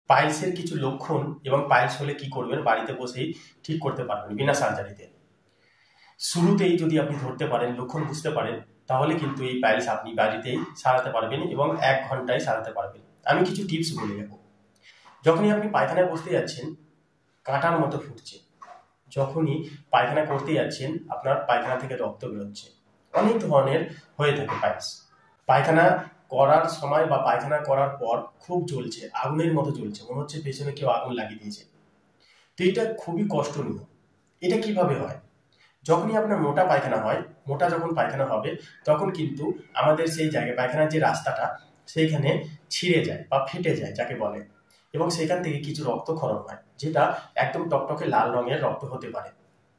পাইলসের কিছু লক্ষণ এবং পাইলস হলে কি করবেন বাড়িতে বসেই ঠিক করতে পারবেন বিনা সার্জারিতে। শুরুতেই যদি আপনি ধরতে পারেন, লক্ষণ বুঝতে পারেন, তাহলে কিন্তু এই পাইলস আপনি বাড়িতেই সারাতে পারবেন এবং 1 ঘন্টায় সারাতে পারবেন। আমি কিছু টিপস বলে দেবো। যখনই আপনি পায়খানায় বসতে যাচ্ছেন, কাঁটার মতো ফুটছে, যখনই পায়খানা করতে যাচ্ছেন আপনার পায়খানা থেকে রক্ত বেরোচ্ছে, অনেক ধরনের হয়ে থাকে পাইলস। পায়খানা করার সময় বা পায়খানা করার পর খুব জ্বলছে, আগুনের মতো জ্বলছে, মনে হচ্ছে পেছনে কেউ আগুন লাগিয়ে দিয়েছে। তো এটা খুবই কষ্টনীয়। এটা কিভাবে হয়? যখনই আপনার মোটা পায়খানা হয়, মোটা যখন পায়খানা হবে তখন কিন্তু আমাদের সেই জায়গায় পায়খানার যে রাস্তাটা সেইখানে ছিঁড়ে যায় বা ফেটে যায় যাকে বলে, এবং সেখান থেকে কিছু রক্তক্ষরণ হয়, যেটা একদম টকটকে লাল রঙের রক্ত হতে পারে,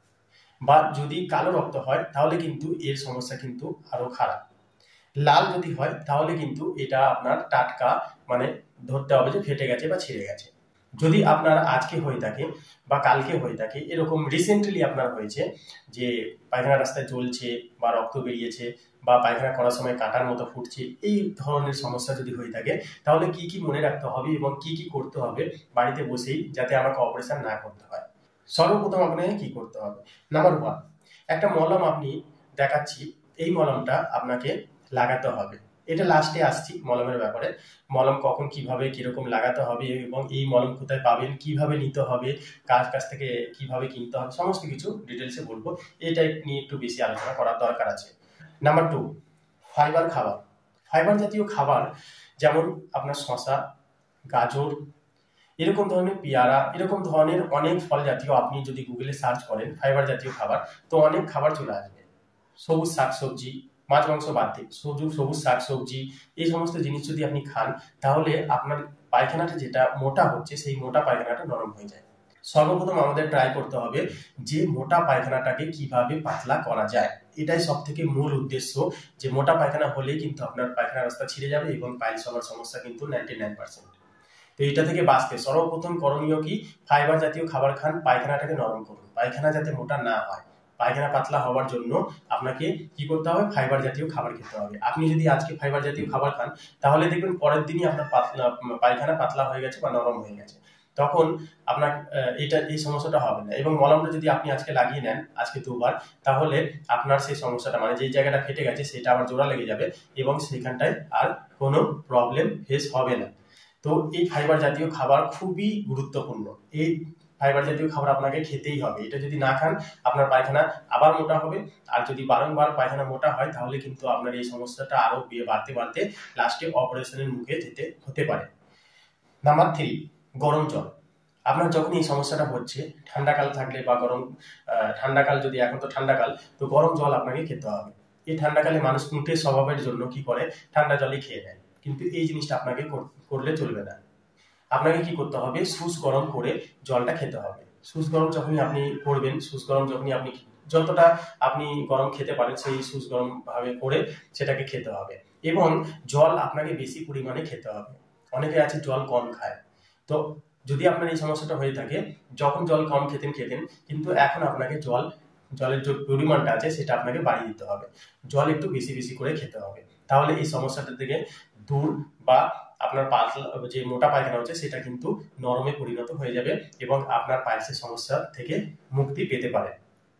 বা যদি কালো রক্ত হয় তাহলে কিন্তু এর সমস্যা কিন্তু আরো খারাপ। লাল যদি হয় তাহলে কিন্তু এটা আপনার টাটকা, মানে ধরতে হবে যে ফেটে গেছে বা ছিঁড়ে গেছে। যদি আপনার আজকে হয়ে থাকে বা কালকে হয়ে থাকে, এরকম রিসেন্টলি আপনার হয়েছে যে পায়খানা রাস্তায় জ্বলছে বা রক্ত বেরিয়েছে বা পায়খানা করার সময় কাঁটার মতো ফুটছে, এই ধরনের সমস্যা যদি হয়ে থাকে, তাহলে কি কি মনে রাখতে হবে এবং কি কি করতে হবে বাড়িতে বসেই, যাতে আমাকে অপারেশন না করতে হয়। সর্বপ্রথম আপনাকে কি করতে হবে? নাম্বার 1, একটা মলম আপনি দেখাচ্ছি, এই মলমটা আপনাকে লাগাতে হবে। এটা লাস্টে আসছি মলমের ব্যাপারে। মলম কখন কিভাবে কিরকম লাগাতে হবে এবং এই মলম কোথায় পাবেন, কিভাবে নিতে হবে, কার কাছ থেকে কিভাবে কিনতে হবে, সমস্ত কিছু ডিটেলসে বলবো। এটা নিয়ে একটু বেশি আলোচনা করার দরকার আছে। নাম্বার 2, ফাইবার খাবার। ফাইবার জাতীয় খাবার যেমন আপনার শশা, গাজর, এরকম ধরনের পেয়ারা, এরকম ধরনের অনেক ফল জাতীয়, আপনি যদি গুগলে সার্চ করেন ফাইবার জাতীয় খাবার, তো অনেক খাবার চলে আসবে। সবুজ শাকসবজি, মাছ মাংস বাদ দিয়ে সবুজ শাকসবজি, এই সমস্ত জিনিস যদি আপনি খান, তাহলে আপনার পায়খানাটা যেটা মোটা হচ্ছে সেই মোটা পায়খানাটা নরম হয়ে যায়। সর্বপ্রথম আমাদের ট্রাই করতে হবে যে মোটা পায়খানাটাকে কিভাবে পাতলা করা যায়। এটাই সব থেকে মূল উদ্দেশ্য, যে মোটা পায়খানা হলেই কিন্তু আপনার পায়খানা রাস্তা ছিঁড়ে যাবে এবং পাইলস হওয়ার সমস্যা কিন্তু 99%। তো এটা থেকে বাঁচতে সর্বপ্রথম করণীয় কি? ফাইবার জাতীয় খাবার খান, পায়খানাটাকে নরম করুন, পায়খানা যাতে মোটা না হয়। পায়খানা পাতলা হওয়ার জন্য আপনাকে কি করতে হবে? ফাইবার জাতীয় খাবার খেতে হবে। আপনি যদি আজকে ফাইবার জাতীয় খাবার খান, তাহলে দেখবেন পরের দিনই আপনার পায়খানা পাতলা হয়ে গেছে বা নরম হয়ে গেছে, তখন আপনার এই সমস্যাটা হবে না। এবং মলমটা যদি আপনি আজকে লাগিয়ে নেন, আজকে 2 বার, তাহলে আপনার সেই সমস্যাটা, মানে যে জায়গাটা ফেটে গেছে সেটা আবার জোড়া লেগে যাবে এবং সেখানটায় আর কোনো প্রবলেম ফেস হবে না। তো এই ফাইবার জাতীয় খাবার খুবই গুরুত্বপূর্ণ। এই ফাইবার জাতীয় খাবার আপনাকে খেতেই হবে। এটা যদি না খান, আপনার পায়খানা আবার মোটা হবে। আর যদি বারংবার পায়খানা মোটা হয়, তাহলে কিন্তু আপনার এই সমস্যাটা আরো বাড়তে বাড়তে লাস্টে অপারেশনের মুখে যেতে হতে পারে। নাম্বার 3, গরম জল। আপনার যখন এই সমস্যাটা হচ্ছে, ঠান্ডাকাল থাকলে বা ঠান্ডাকাল, যদি এখন তো ঠান্ডাকাল, তো গরম জল আপনাকে খেতে হবে। এই ঠান্ডাকালে মানুষ মুখে স্বভাবের জন্য কি করে? ঠান্ডা জলই খেয়ে নেয়, কিন্তু এই জিনিসটা আপনাকে করলে চলবে না। আপনাকে কি করতে হবে? সুস গরম করে জলটা খেতে হবে। সুস গরম যখনই আপনি করবেন, সুস গরম যখনই আপনি যতটা আপনি গরম খেতে পারেন, সেই সুস গরম ভাবে করে সেটাকে খেতে হবে। এবং জল আপনাকে বেশি পরিমাণে খেতে হবে। অনেকে আছে জল কম খায়। তো যদি আপনার এই সমস্যাটা হয়ে থাকে, যখন জল কম খেতেন, কিন্তু এখন আপনাকে জলের যে পরিমাণটা আছে সেটা আপনাকে বাড়িয়ে দিতে হবে। জল একটু বেশি বেশি করে খেতে হবে, তাহলে এই সমস্যাটা থেকে দূর, বা আপনার পাতলা যে মোটা পায়খানা হচ্ছে সেটা কিন্তু নরমে পরিণত হয়ে যাবে এবং আপনার পাইলসের সমস্যা থেকে মুক্তি পেতে পারে।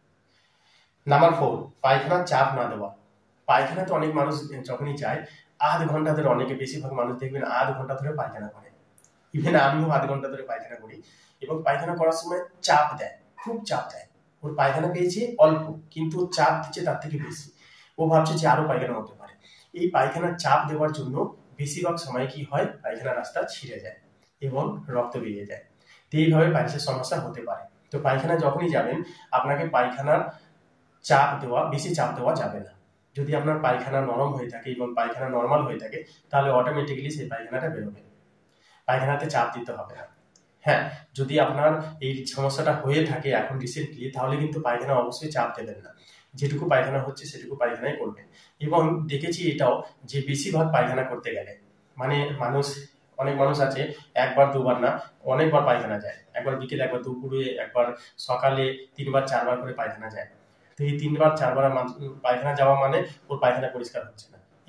নাম্বার 4, পায়খানার চাপ না দেওয়া। পায়খানাতে অনেক মানুষ যখনই যায়, আধ ঘন্টা ধরে, অনেকে বেশিরভাগ মানুষ দেখবেন আধ ঘন্টা ধরে পায়খানা করে। ইভেন আমিও আধ ঘন্টা ধরে পায়খানা করি, এবং পায়খানা করার সময় চাপ দেয়, খুব চাপ দেয়। ওর পায়খানা পেয়েছে অল্প, কিন্তু চাপ দিচ্ছে তার থেকে বেশি। ও ভাবছে যে আরো পায়খানা হতে পারে। এই পায়খানার চাপ দেওয়ার জন্য বেশিরভাগ সময় কি হয়? পায়খানা রাস্তা ছিঁড়ে যায় এবং রক্ত বেরিয়ে যায়। তো এইভাবে পাইলসের সমস্যা হতে পারে। তো পায়খানা যখনই যাবেন, আপনাকে পায়খানার বেশি চাপ দেওয়া যাবে না। যদি আপনার পায়খানা নরম হয়ে থাকে এবং পায়খানা নর্মাল হয়ে থাকে, তাহলে অটোমেটিক্যালি সেই পায়খানাটা বেরোবে, পায়খানাতে চাপ দিতে হবে না। হ্যাঁ, যদি আপনার এই সমস্যাটা হয়ে থাকে এখন রিসেন্টলি, তাহলে কিন্তু পায়খানা অবশ্যই চাপ দেবেন না। যেটুকু পায়খানা হচ্ছে সেটুকু পায়খানাই করবেন। এবং দেখেছি এটাও, যে বেশিরভাগ পায়খানা করতে গেলে, মানে অনেক মানুষ আছে একবার দুবার না, অনেকবার পায়খানা যায়। একবার বিকেলে, একবার দুপুরে, একবার সকালে, 3বার 4বার করে পায়খানা যায়। তো এই 3বার 4বার পায়খানা যাওয়া মানে ওর পায়খানা পরিষ্কার হচ্ছে না।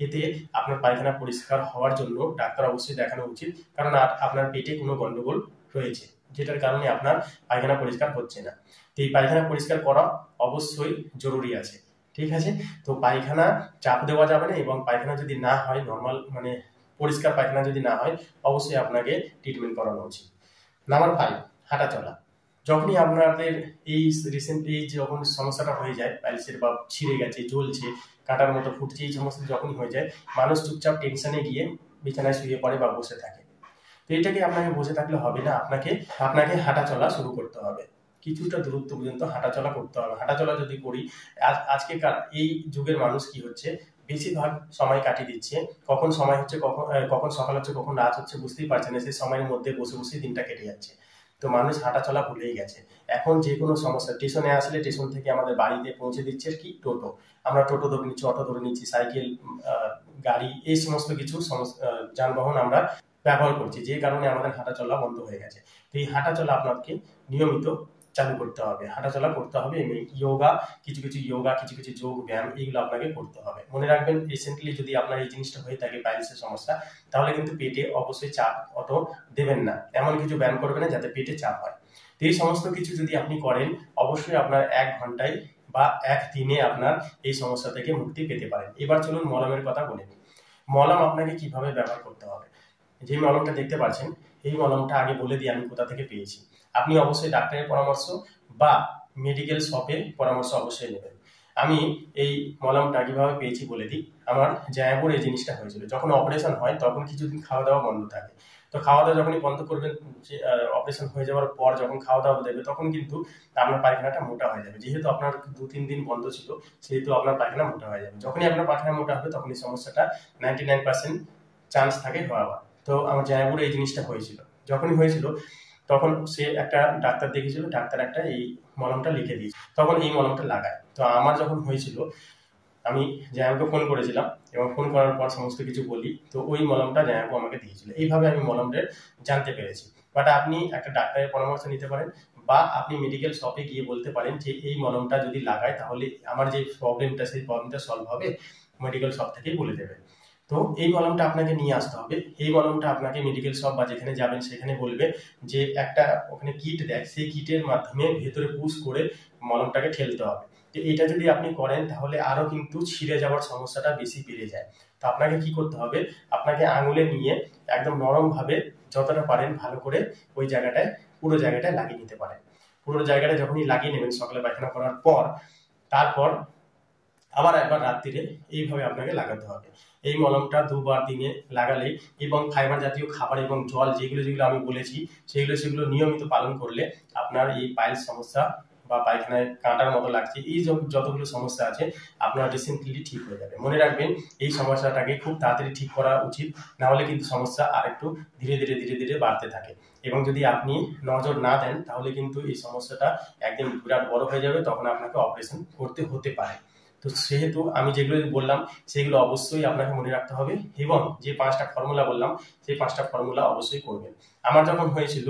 এতে আপনার পায়খানা পরিষ্কার হওয়ার জন্য ডাক্তার অবশ্যই দেখানো উচিত, কারণ আপনার পেটে কোনো গন্ডগোল রয়েছে যেটার কারণে আপনার পায়খানা পরিষ্কার হচ্ছে না। তো এই পায়খানা পরিষ্কার করা অবশ্যই জরুরি আছে, ঠিক আছে। তো পায়খানা চাপ দেওয়া যাবে না, এবং পায়খানা যদি না হয় নর্মাল পরিষ্কার পায়খানা যদি না হয় অবশ্যই আপনাকে ট্রিটমেন্ট করানো উচিত। নাম্বার 5, হাঁটা চলা। যখনই আপনাদের রিসেন্টলি যখন সমস্যাটা হয়ে যায় পাইলসের, বা ছিঁড়ে গেছে, জ্বলছে, কাঁটার মতো ফুটছে, এই সমস্যা যখনই হয়ে যায় মানুষ চুপচাপ টেনশনে গিয়ে বিছানায় শুয়ে পড়ে বা বসে থাকে। তো এটাকে আপনাকে বসে থাকলে হবে না, আপনাকে হাঁটা চলা শুরু করতে হবে, কিছুটা দূরত্ব পর্যন্ত হাঁটা চলা করতে হবে। হাঁটা চলা যদি করি, আজকেকার এই যুগের মানুষ কি হচ্ছে, বেশিরভাগ সময় কাটিয়ে দিচ্ছে, কখন সময় হচ্ছে, কখন সকাল হচ্ছে, কখন রাত হচ্ছে বুঝতেই পারছে না, সেই সময়ের মধ্যে বসে বসে দিনটা কেটে যাচ্ছে। তো মানুষ হাঁটা চলা ভুলেই গেছে। এখন যে কোনো সমস্যা, স্টেশনে আসলে স্টেশন থেকে আমাদের বাড়িতে পৌঁছে দিচ্ছে কি টোটো, আমরা টোটো ধরে নিচ্ছি, অটো ধরে নিচ্ছি, সাইকেল, গাড়ি, এই সমস্ত কিছু যানবাহন আমরা ব্যবহার করছি, যে কারণে আমাদের হাঁটা চলা বন্ধ হয়ে গেছে। তো এই হাঁটা চলা আপনাকে নিয়মিত চালু করতে হবে, হাঁটা চলা করতে হবে। যোগা, কিছু কিছু যোগ ব্যায়াম, এগুলো আপনাকে করতে হবে। মনে রাখবেন, রিসেন্টলি যদি আপনার এই জিনিসটা হয়ে থাকে পাইলসের সমস্যা, তাহলে কিন্তু পেটে অবশ্যই চাপ অত দেবেন না, এমন কিছু ব্যায়াম করবেন না যাতে পেটে চাপ হয়। তো এই সমস্ত কিছু যদি আপনি করেন, অবশ্যই আপনার 1 ঘন্টায় বা 1 দিনে আপনার এই সমস্যা থেকে মুক্তি পেতে পারেন। এবার চলুন মলমের কথা বলে নিই। মলম আপনাকে কিভাবে ব্যবহার করতে হবে। যে মলমটা দেখতে পাচ্ছেন, এই মলমটা আগে বলে দিই আমি কোথা থেকে পেয়েছি। আপনি অবশ্যই ডাক্তারের পরামর্শ বা মেডিকেল শপে পরামর্শ অবশ্যই নেবেন। আমি এই মলমটা কিভাবে পেয়েছি বলে দিই। আমার জায়াপুর এই জিনিসটা হয়েছিল, যখন অপারেশন হয় তখন কিছুদিন খাওয়া দাওয়া বন্ধ থাকে। তো খাওয়া দাওয়া যখনই বন্ধ করবেন, অপারেশন হয়ে যাওয়ার পর যখন খাওয়া দাওয়া দেবে, তখন কিন্তু আপনার পায়খানাটা মোটা হয়ে যাবে। যেহেতু আপনার 2-3 দিন বন্ধ ছিল, সেহেতু আপনার পায়খানা মোটা হয়ে যাবে। যখনই আপনার পায়খানা মোটা হবে, তখন এই সমস্যাটা 99% চান্স থাকে হওয়ার। তো আমার জায়াপুরে এই জিনিসটা হয়েছিল। যখনই হয়েছিল তখন সে একটা ডাক্তার দেখেছিল, ডাক্তার একটা এই মলমটা লিখে দিয়েছে, তখন এই মলমটা লাগায়। তো আমার যখন হয়েছিল, আমি জায়াপুকে ফোন করেছিলাম, এবং ফোন করার পর সমস্ত কিছু বলি, তো ওই মলমটা জায়াপু আমাকে দিয়েছিল। এইভাবে আমি মলমটা জানতে পেরেছি। বাট আপনি একটা ডাক্তারের পরামর্শ নিতে পারেন, বা আপনি মেডিকেল শপে গিয়ে বলতে পারেন যে এই মলমটা যদি লাগায় তাহলে আমার যে প্রবলেমটা, সেই প্রবলেমটা সলভ হবে, মেডিকেল শপ থেকেই বলে দেবে। তো এই মলমটা আপনাকে নিয়ে আসতে হবে। এই মলমটা আপনাকে মেডিকেল শপ বা যেখানে যাবেন সেখানে বলবে যে একটা ওখানে কিট দেয়, সেই কিটের মাধ্যমে ভেতরে পুশ করে মলমটাকে ঠেলতে হবে। তো এটা যদি আপনি করেন, তাহলে আরো কিন্তু ছিঁড়ে যাওয়ার সমস্যাটা বেশি বেড়ে যায়। তো আপনাকে কি করতে হবে, আপনাকে আঙুলে নিয়ে একদম নরম ভাবে যতটা পারেন ভালো করে ওই জায়গাটায়, পুরো জায়গাটায় লাগিয়ে নিতে পারেন। পুরো জায়গাটা যখনই লাগিয়ে নেবেন সকালে পায়খানা করার পর, তারপর আবার একবার রাত্রিরে এইভাবে আপনাকে লাগাতে হবে। এই মলমটা 2 বার দিনে লাগালে, এবং ফাইবার জাতীয় খাবার এবং জল, যেগুলো আমি বলেছি, সেগুলো নিয়মিত পালন করলে আপনার এই পাইলস সমস্যা বা পায়খানায় কাঁটার মতো লাগছে, এই যতগুলো সমস্যা আছে আপনার রিসেন্টলি ঠিক হয়ে যাবে। মনে রাখবেন, এই সমস্যাটাকে খুব তাড়াতাড়ি ঠিক করা উচিত, না হলে কিন্তু সমস্যা আরেকটু ধীরে ধীরে বাড়তে থাকে। এবং যদি আপনি নজর না দেন, তাহলে কিন্তু এই সমস্যাটা একদিন বিরাট বড় হয়ে যাবে, তখন আপনাকে অপারেশন করতে হতে পারে। তো সেহেতু আমি যেগুলো বললাম সেগুলো অবশ্যই আপনাকে মনে রাখতে হবে, এবং যে 5টা ফর্মুলা বললাম সেই 5টা ফর্মুলা অবশ্যই করবেন। আমার যখন হয়েছিল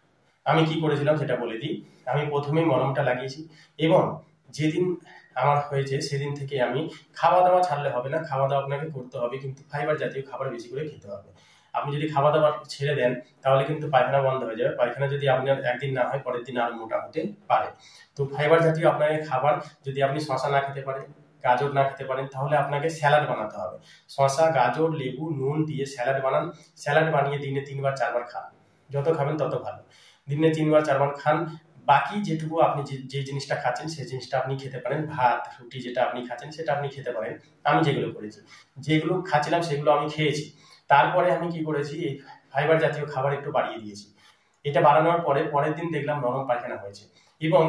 আমি কি করেছিলাম সেটা বলে দিই। আমি প্রথমেই মলমটা লাগিয়েছি, এবং যেদিন আমার হয়েছে সেদিন থেকে আমি খাওয়া দাওয়া ছাড়লে হবে না, খাওয়া দাওয়া আপনাকে করতে হবে, কিন্তু ফাইবার জাতীয় খাবার বেশি করে খেতে হবে। আপনি যদি খাওয়া দাওয়া ছেড়ে দেন, তাহলে কিন্তু পায়খানা বন্ধ হয়ে যাবে। পায়খানা যদি আপনার একদিন না হয়, পরের দিন আরো মোটা হতে পারে। তো ফাইবার জাতীয় আপনাকে খাবার, যদি আপনি শশা না খেতে পারেন, গাজর না খেতে পারেন, তাহলে আপনাকে স্যালাড বানাতে হবে। শশা, গাজর, লেবু, নুন দিয়ে স্যালাড বানান। স্যালাড বানিয়ে দিনে 3 বার 4 বার খান, যত খাবেন তত ভালো। দিনে 3 বার 4 বার খান। বাকি যেটুকু আপনি যে জিনিসটা খাচ্ছেন সেই জিনিসটা আপনি খেতে পারেন। ভাত, রুটি যেটা আপনি খাচ্ছেন সেটা আপনি খেতে পারেন। আমি যেগুলো করেছি, যেগুলো খাচ্ছিলাম সেগুলো আমি খেয়েছি। তারপরে আমি কি করেছি, এই ফাইবার জাতীয় খাবার একটু বাড়িয়ে দিয়েছি। এটা বাড়ানোর পরে পরের দিন দেখলাম নরম পায়খানা হয়েছে, এবং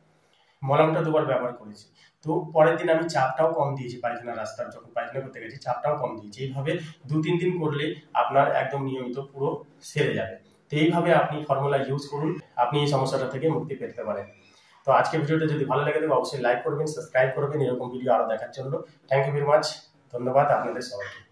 মলমটা 2 বার ব্যবহার করেছি। তো পরের দিন আমি চাপটাও কম দিয়েছি, পায়খানা রাস্তার যখন পায়খানা করতে গেছি চাপটাও কম দিয়েছি। এইভাবে 2-3 দিন করলে আপনার একদম নিয়মিত পুরো সেরে যাবে। তো এইভাবে আপনি ফর্মুলা ইউজ করুন, আপনি এই সমস্যাটা থেকে মুক্তি পেতে পারেন। তো আজকের ভিডিওটা যদি ভালো লাগে থাকে অবশ্যই লাইক করবেন, সাবস্ক্রাইব করবেন এরকম ভিডিও আরো দেখার জন্য। থ্যাংক ইউ ভেরি মাচ, ধন্যবাদ আপনাদের সবাইকে।